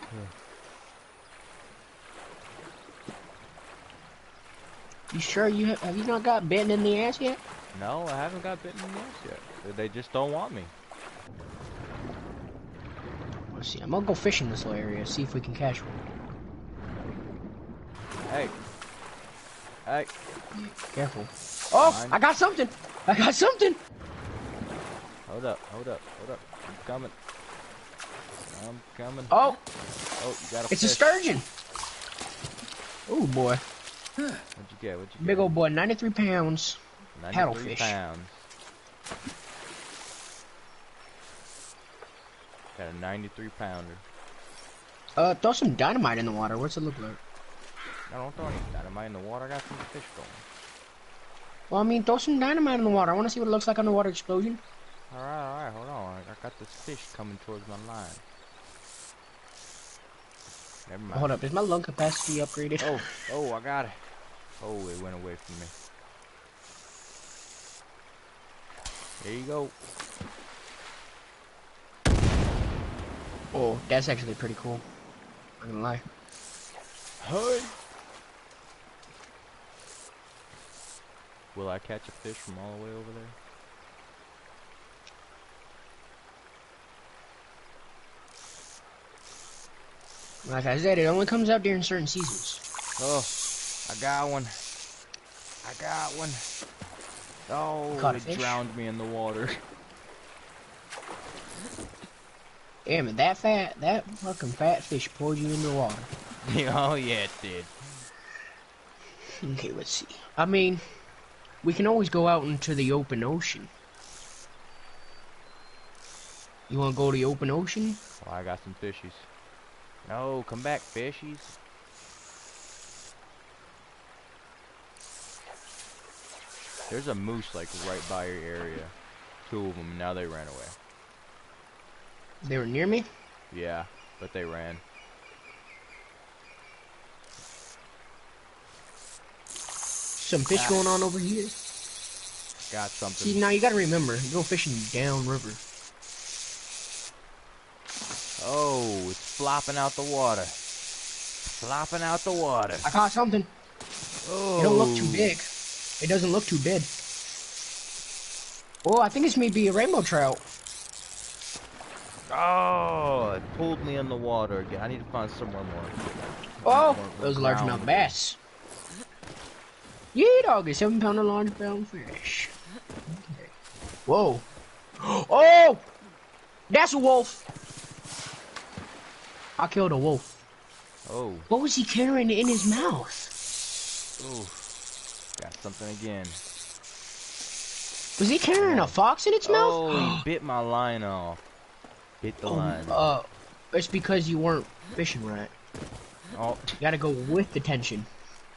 You sure you have you not got bitten in the ass yet? No, I haven't got bitten in the ass yet. They just don't want me. Let's see. I'm gonna go fish in this little area, see if we can catch one. Hey. Hey. Careful. Oh, Fine. I got something. I got something. Hold up. I'm coming. Oh, Oh, you got a it's a fish. sturgeon. Oh boy. What'd you get? What'd you get? Big old boy, 93 pounds. 93 paddlefish. pounds. Got a 93 pounder. Throw some dynamite in the water. What's it look like? I don't throw any dynamite in the water. I got some fish going. Well, I mean, throw some dynamite in the water. I want to see what it looks like underwater explosion. Alright, hold on. I got this fish coming towards my line. Never mind. Hold up, is my lung capacity upgraded? Oh, I got it. Oh, it went away from me. There you go. Oh, that's actually pretty cool. I'm gonna lie. Hey! Will I catch a fish from all the way over there? Like I said, it only comes out during certain seasons. Oh, I got one. I got one. Oh, Caught a it fish? drowned me in the water. Damn it, that fucking fat fish pulled you into the water. Oh, yeah, it did. Okay, let's see. I mean, we can always go out into the open ocean. You wanna go to the open ocean? Oh, I got some fishies. No, come back, fishies. There's a moose, like, right by your area. 2 of them, and now they ran away. They were near me? Yeah, but they ran. Some fish going on over here. Got something. See, now you gotta remember, you go fishing downriver. Oh, it's flopping out the water. Flopping out the water. I caught something. Oh. It don't look too big. It doesn't look too big. Oh, I think it's maybe a rainbow trout. Oh, it pulled me in the water again. I need to find somewhere more. Oh, more that was a large ground. enough bass. Yeah, dog, a 7-pounder large brown fish. Okay. Whoa. Oh! That's a wolf! I killed a wolf. Oh, What was he carrying in his mouth? oh, got something again. Was he carrying a fox in its mouth? Oh, he bit my line off. Bit the line. It's because you weren't fishing right. Oh, You gotta go with the tension.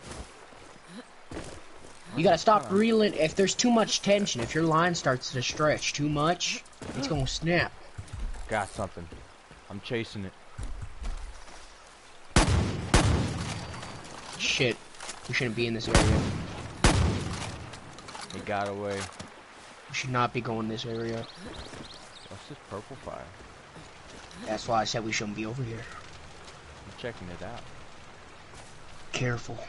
You gotta stop reeling. If there's too much tension, if your line starts to stretch too much, it's gonna snap. got something. I'm chasing it. Shit. We shouldn't be in this area. It got away. We should not be going this area. What's this purple fire? That's why I said we shouldn't be over here. I'm checking it out. Careful.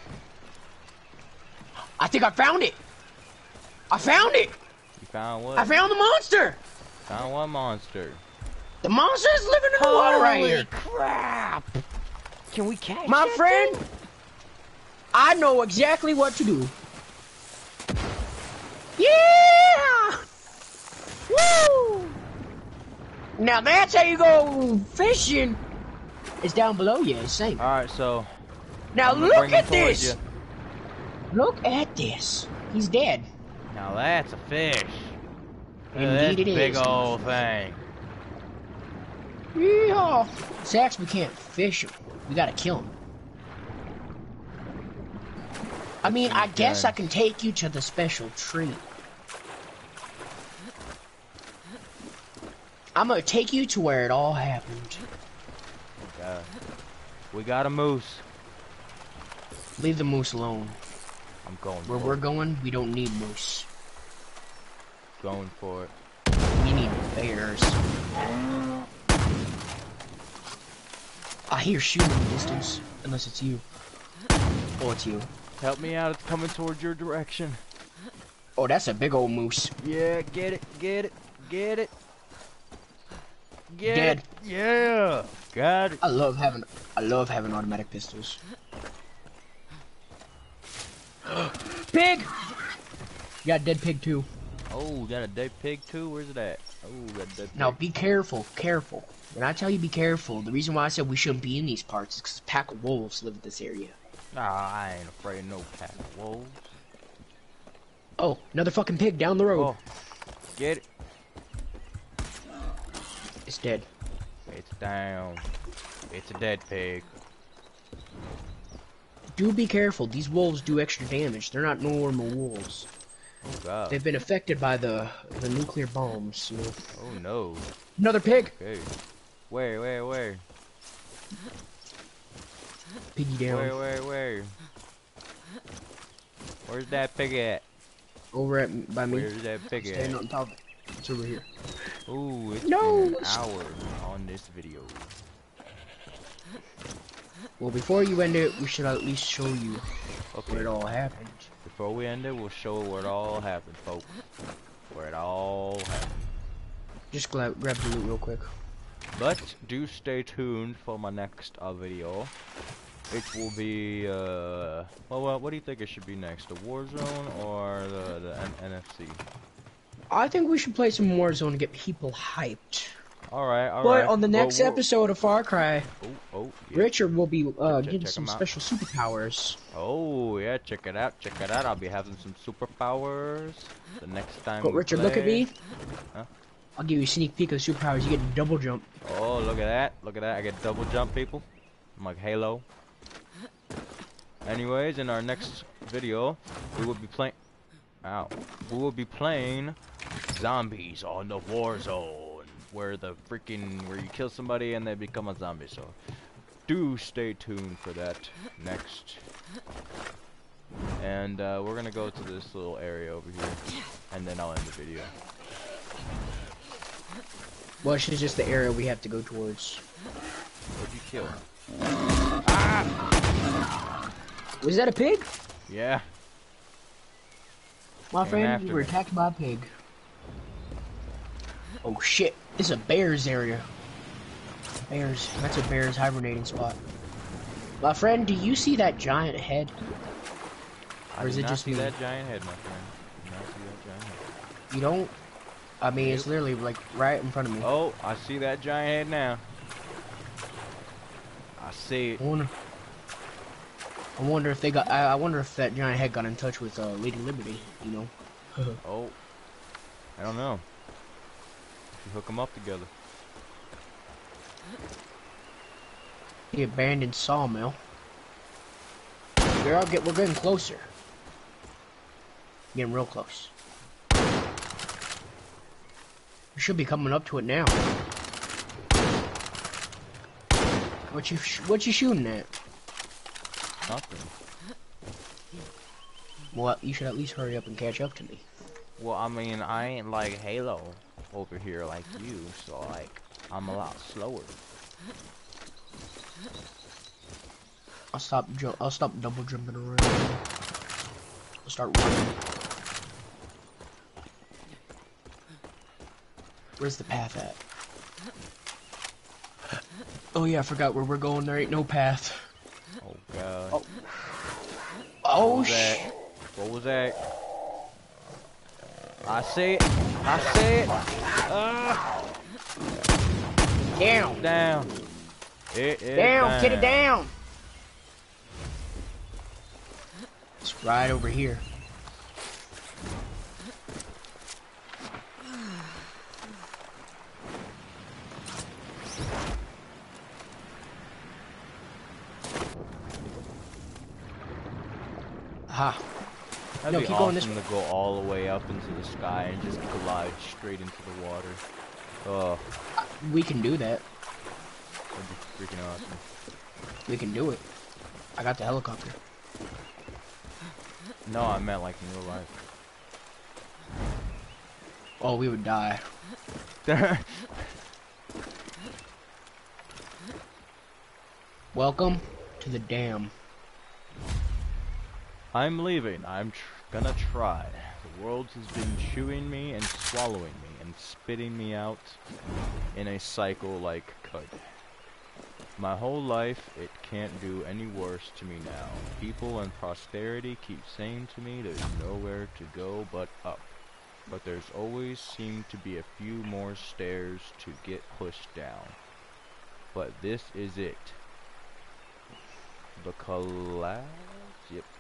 I think I found it! I found it! You found what? I found the monster! Found one monster. The monster is living in the water right here! Crap! Can we catch My that friend, thing? I know exactly what to do. Yeah! Woo! Now that's how you go fishing. It's down below you, it's safe. Alright, so Now I'm gonna look bring him at towards this. you. Look at this. He's dead. Now that's a fish. Look at Indeed this it big is. old thing. Yeehaw. Sax, we can't fish him. We gotta kill him. I mean, I guess I can take you to the special tree. I'm gonna take you to where it all happened. We got a moose. Leave the moose alone. I'm going Where for we're it. going, we don't need moose. Going for it. We need bears. I hear shooting in the distance, unless it's you. Oh, it's you. Help me out, it's coming towards your direction. Oh, that's a big old moose. Yeah, get it, get it, get it. Get Dead. it. Yeah. Got it. I love having automatic pistols. Pig! You got a dead pig too. Oh, got a dead pig too? Where's it at? Oh, got a dead pig. Now be careful, careful. When I tell you be careful, the reason why I said we shouldn't be in these parts is because a pack of wolves live in this area. Ah, I ain't afraid of no pack of wolves. Oh, another fucking pig down the road. Oh, get it. It's dead. It's down. It's a dead pig. Do be careful. These wolves do extra damage. They're not normal wolves. Oh god. They've been affected by the nuclear bombs. You know. Oh no. Another pig. Okay. Where? Piggy down. Where? Where's that pig at? Over at by me. Where's that pig Stand at? on top of it. It's over here. Ooh, it's No! been an hour on this video. Well, before you end it, we should at least show you Okay. where it all happened. Before we end it, we'll show where it all happened, folks. Where it all happened. Just grab the loot real quick. But do stay tuned for my next video. It will be, well, what do you think it should be next? The Warzone or the NFC? I think we should play some Warzone to get people hyped. Alright. But on the next episode of FarCry, Yeah. Richard will be getting check some 'em out. special superpowers. Oh, yeah, check it out. I'll be having some superpowers the next time But we Richard, play. look at me. Huh? I'll give you a sneak peek of the superpowers. You get double jump. Oh, look at that. I get double jump, people. I'm like Halo. Anyways, in our next video, we will be playing... Ow. We will be playing zombies on the Warzone. Where you kill somebody and they become a zombie. So, do stay tuned for that next. And, we're gonna go to this little area over here. And then I'll end the video. Well, it's just the area we have to go towards. What'd you kill? Was that a pig? Yeah. My Came friend, after we were me. attacked by a pig. Oh shit, this is a bear's area. Bears, that's a bear's hibernating spot. My friend, do you see that giant head? I Or is did it not just see me? that giant head, my friend. Did not see that giant head. You don't? I mean, it's literally like right in front of me. Oh, I see that giant head now. I see it. I wonder if they got. I wonder if that giant head got in touch with Lady Liberty. You know. Oh, I don't know. Should hook them up together. The abandoned sawmill. We're getting closer. Getting real close. We should be coming up to it now. What you shooting at? Nothing. Well, you should at least hurry up and catch up to me. Well, I mean, I ain't like Halo over here like you, so like, I'm a lot slower. I'll stop double jumping around. I'll start running. Where's the path at? Oh yeah, I forgot where we're going. There ain't no path. Oh god. Oh. Oh What was that? shit! What was that? I see it. I see it. Down! Down. It is Down! Get it down! It's right over here. Aha. That'd No, be keep going awesome this to go all the way up into the sky and just glide straight into the water. Oh, We can do that. that'd be freaking awesome. We can do it. I got the helicopter. No, I meant like in real life. Oh, we would die. Welcome to the dam. I'm leaving. I'm gonna try. The world has been chewing me and swallowing me and spitting me out in a cycle like cud. My whole life, it can't do any worse to me now. People and prosperity keep saying to me there's nowhere to go but up. But there's always seemed to be a few more stairs to get pushed down. But this is it. The collapse?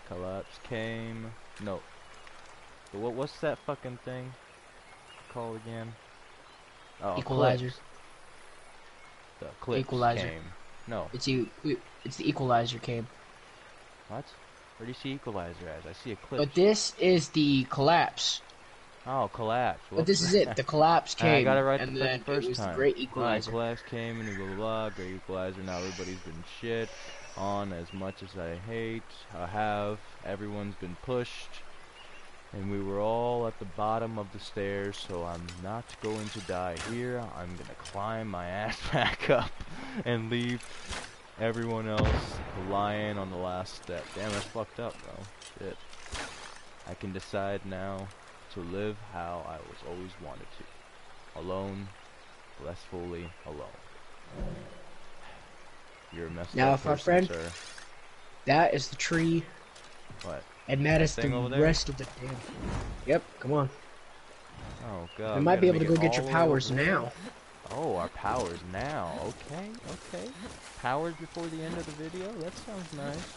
Collapse came. No. What's that fucking thing called again? Oh, Equalizer. eclipse. The eclipse Equalizer. came. No. It's the equalizer came. What? Where do you see equalizer as? I see eclipse. But this is the collapse. Oh, collapse. But this is it. The collapse And I came, got it right and the then first it was time. the great Alright, equalizer. collapse came and blah blah blah. Great equalizer. Now everybody's been shit on as much as I hate. I have. Everyone's been pushed. And we were all at the bottom of the stairs, so I'm not going to die here. I'm gonna climb my ass back up and leave everyone else lying on the last step. Damn, that's fucked up, bro. Shit. I can decide now to live how I was always wanted to. Alone, blissfully alone. You're a messed Now, up if our person, friend- sir. That is the tree, What? and that is the thing over there? rest of the damn. Yep, come on. Oh god. You we might gotta be able to make go it get your all the way over powers there? now. Oh, our powers now. Okay, okay. Powers before the end of the video? That sounds nice.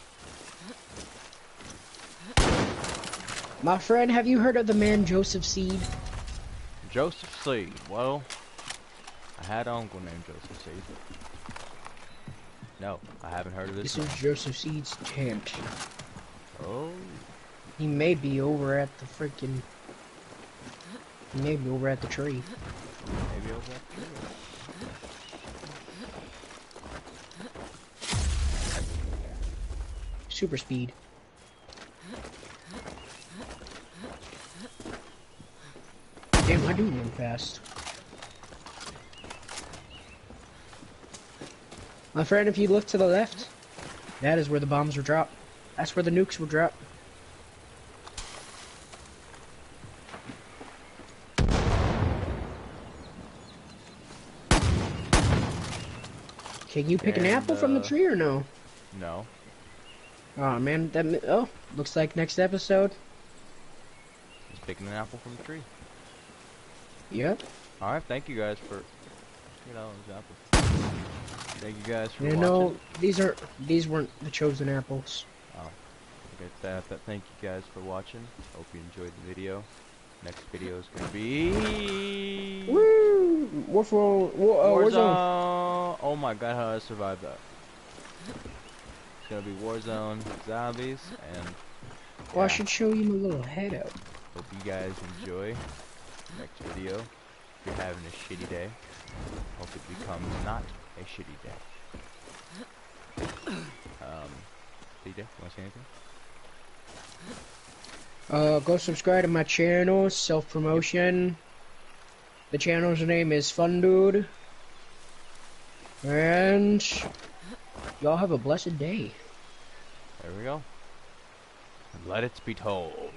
My friend, have you heard of the man Joseph Seed? Joseph Seed. Well, I had an uncle named Joseph Seed. No, I haven't heard of this. This is Joseph Seed's tent. Oh, He may be over at the freaking. He may be over at the tree. maybe over there. Super speed. Damn, I do run fast. My friend, if you look to the left, that is where the bombs were dropped. That's where the nukes were dropped. Can you pick an And, apple from the tree or no? No. Oh man, looks like next episode. Just picking an apple from the tree. Yep. Alright, thank you guys for, example. Thank you guys for You watching. know, these weren't the chosen apples. Oh, forget that. But thank you guys for watching. Hope you enjoyed the video. Next video is gonna be Woo! Warzone. Warzone. Oh my god, how did I survive that? It's gonna be Warzone zombies, and Well, I yeah, should show you my little head out. hope you guys enjoy the next video. If you're having a shitty day, hope it becomes not a shitty day. DJ, you wanna say anything? Go subscribe to my channel, self-promotion. The channel's name is Fun Dude. And y'all have a blessed day. There we go. Let it be told.